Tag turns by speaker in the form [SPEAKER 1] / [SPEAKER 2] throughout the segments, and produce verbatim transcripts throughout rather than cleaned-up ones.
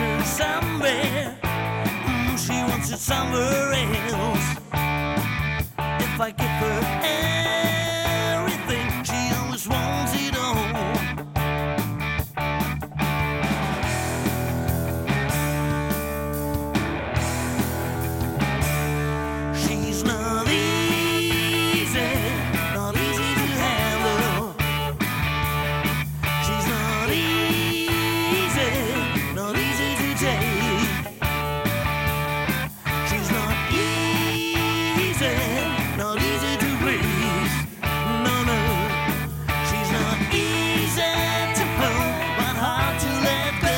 [SPEAKER 1] her somewhere. Mm, she wants it somewhere else. If I give her everything, she always wants it all. She's not easy, not easy to handle. She's not easy, not easy to take. She's not easy, not easy to please. No, no. She's not easy to hold, but hard to let go.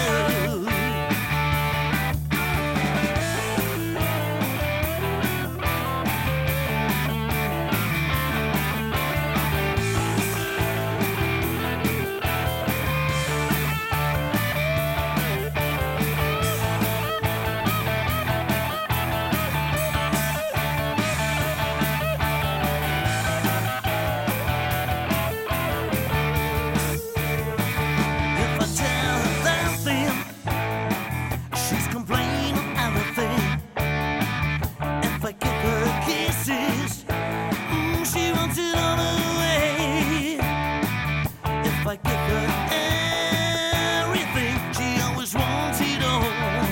[SPEAKER 1] If I tell her that thing, she's complaining everything. If I give her kisses, mm, she wants it all away. If I give her everything, she always wants it all.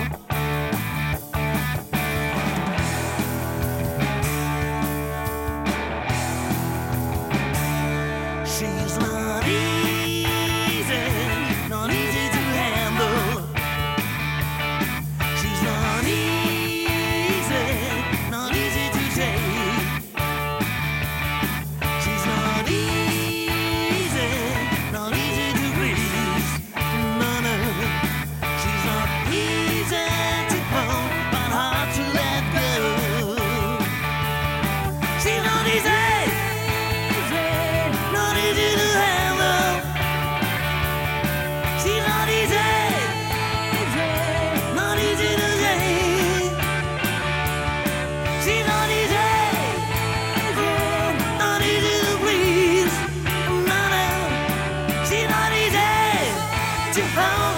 [SPEAKER 1] She's not easy, not easy to handle. She's not easy, not easy to take. She's not easy, not easy to please. No, no. She's not easy to hold, but hard to let go. She's not easy, not easy to handle. She's not easy, not easy to take. She's not easy, not easy to please. No, no. She's not easy to hold.